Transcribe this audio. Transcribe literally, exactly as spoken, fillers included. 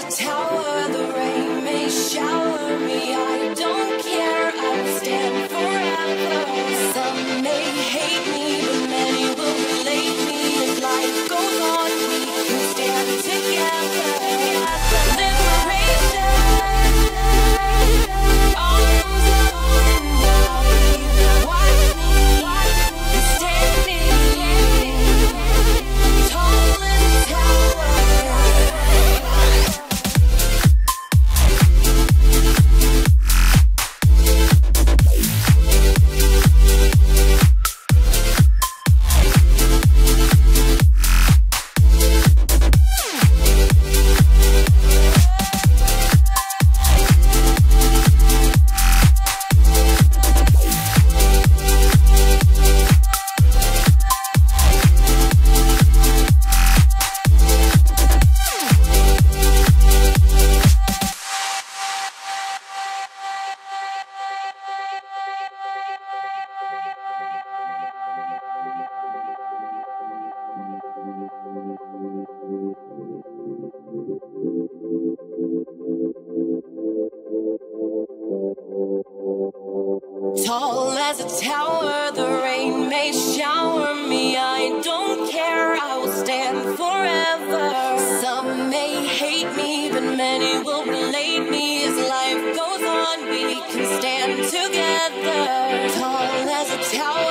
a tower, the rain may shower me. I don't care, I will stand forever. Some may hate me, but many will relate me. As life goes on, we can stand together. Liberation, arms open wide. Watch me standing tall as a tower. Tall as a tower, the rain may shower me. I don't care, I will stand forever. Some may hate me, but many will relate me. As life goes on, we can stand together. Tall as a tower.